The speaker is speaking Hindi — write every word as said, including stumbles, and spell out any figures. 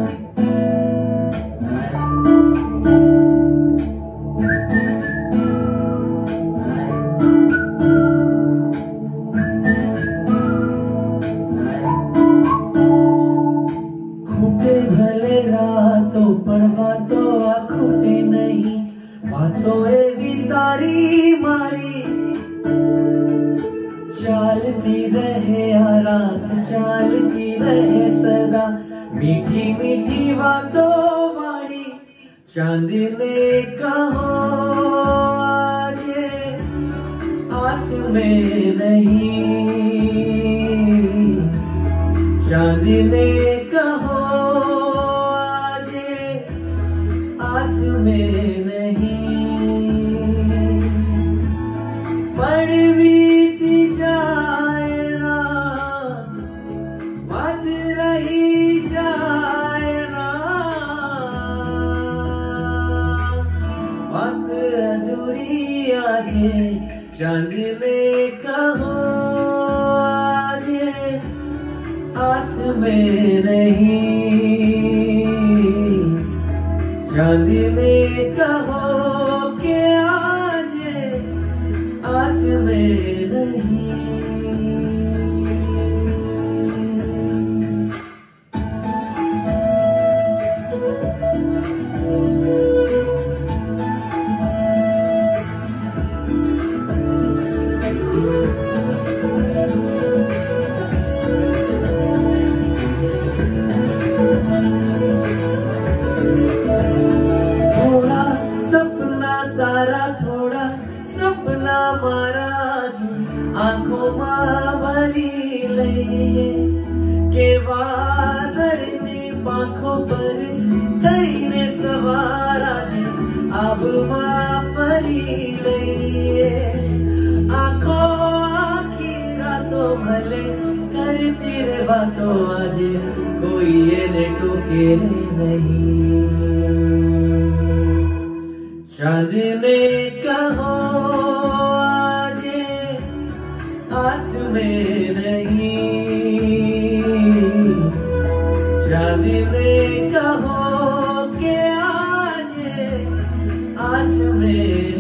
भले रातों पण बातों आखोटे नहीं, बातों एवी तारी मारी चालती रहे आ रात, चालती रहे सदा मीठी मीठी बातों मारी। चांद ने कहो आज हाथ में नहीं, चांद ने कहो आज हाथ में नहीं। पर बीती जाए ना बात रही जाए ना, बात अधूरी आज चांद ने कहो आज हाथ में नहीं, चांद ने कहो कि आज हाथ में नहीं। तारा थोड़ा सपना मारा आंखों में भरी ले के वादळनी पाखों पर कईने सवारा अब मां फरी ले। आंखों आखी रातों भले करती रे बातों आज कोई ये टोके नहीं। चांद ने कहो आज हाथ में नहीं, चांद ने कहो कि आज हाथ में